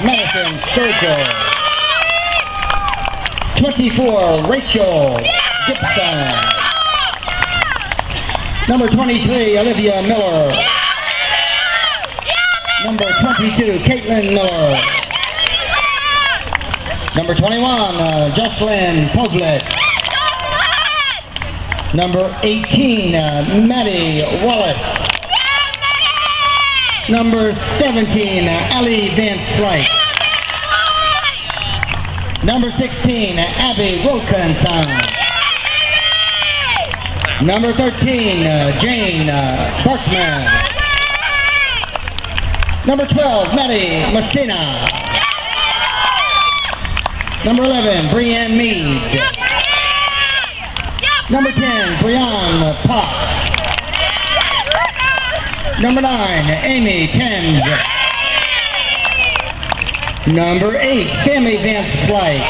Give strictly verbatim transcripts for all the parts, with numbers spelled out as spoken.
Madison Sturgill. twenty-four, Rachel Gibson. Number twenty-three, Olivia Miller. Number twenty-two, Caitlin Miller. Number twenty-one, uh, Jocelyn Povlet. Number eighteen, uh, Maddie Wallace. Number seventeen, uh, Allie Van Slyke. Number sixteen, uh, Abby Wilkinson. Number thirteen, uh, Jane uh, Barkman. Number twelve, Maddie Messina. Number eleven, Brianne Mead. Number ten, Brianne Potts. Number nine, Amy Thames. Number eight, Sammy Van Slyke.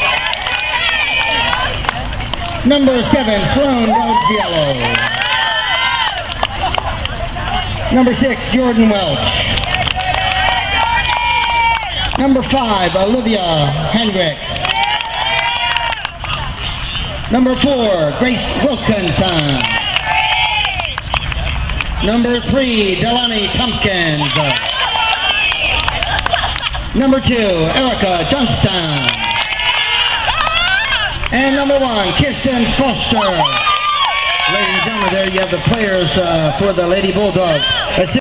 Number seven, Sloan Roggiello. Number six, Jordan Welch. Number five, Olivia Hendricks. Number four, Grace Wilkinson. Number three, Delaney Tompkins. Number two, Erica Johnston. And number one, Kirsten Foster. Ladies and gentlemen, there you have the players uh, for the Lady Bulldogs.